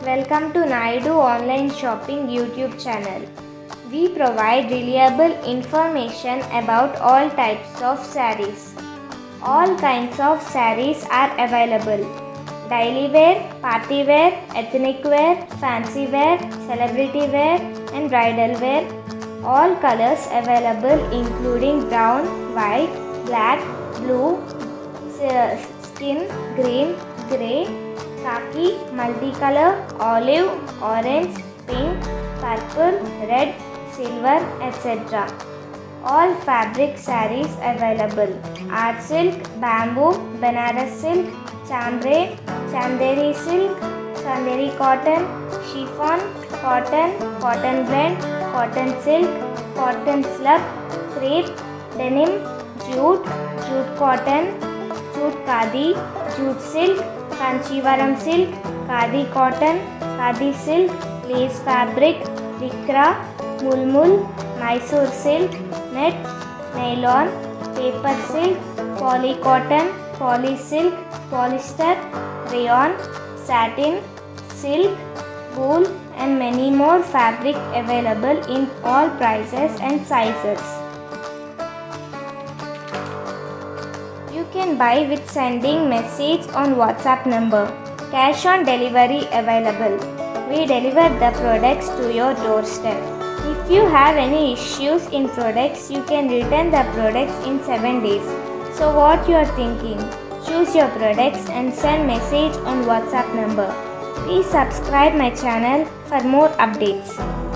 Welcome to Naidu Online Shopping YouTube channel. We provide reliable information about all types of sarees. All kinds of sarees are available. Daily wear, party wear, ethnic wear, fancy wear, celebrity wear and bridal wear. All colors available including brown, white, black, blue, skin, green, grey, khaki, multicolor, olive, orange, pink, purple, red, silver, etc. All fabric sarees available. Art silk, bamboo, Banaras silk, chambray, chanderi silk, chanderi cotton, chiffon, cotton, cotton blend, cotton silk, cotton slub, crepe, denim, jute, jute cotton, jute khadi, jute silk, Kanchivaram silk, khadi cotton, khadi silk, lace fabric, lycra, mulmul, Mysore silk, net, nylon, paper silk, poly cotton, poly silk, polyester, rayon, satin, silk, wool and many more fabric available in all prices and sizes. You can buy with sending message on WhatsApp number. Cash on delivery available. We deliver the products to your doorstep. If you have any issues in products, you can return the products in 7 days. So what you are thinking? Choose your products and send message on WhatsApp number. Please subscribe my channel for more updates.